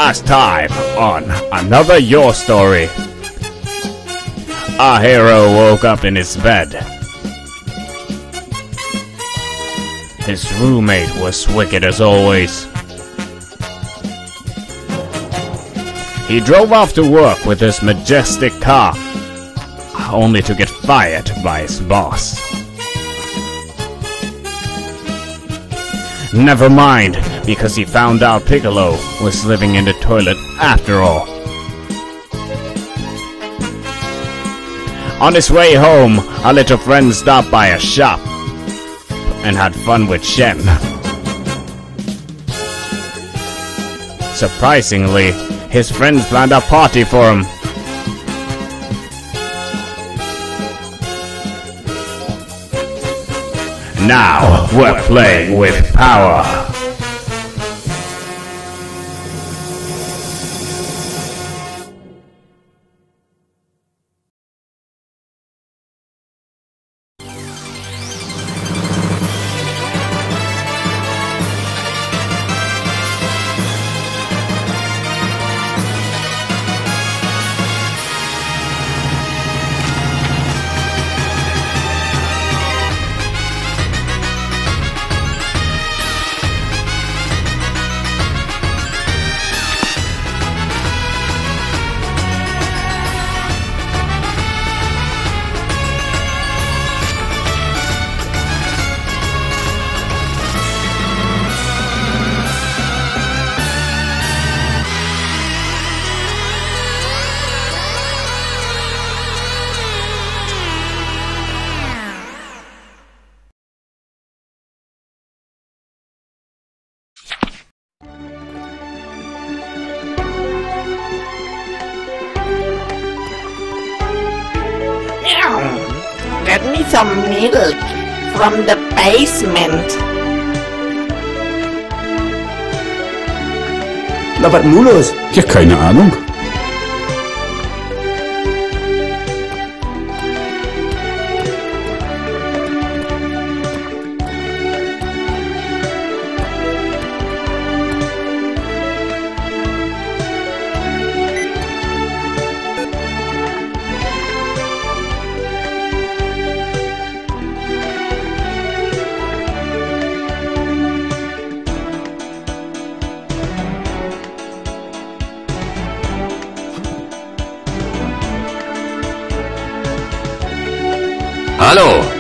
Last time on another Your Story. Our hero woke up in his bed. His roommate was wicked as always. He drove off to work with his majestic car, only to get fired by his boss. Never mind, because he found out Piccolo was living in the toilet after all. On his way home, our little friend stopped by a shop and had fun with Shen. Surprisingly, his friends planned a party for him. Now we're playing with power. Get me some milk from the basement. Na, was nun los? Ja, keine Ahnung. Hallo,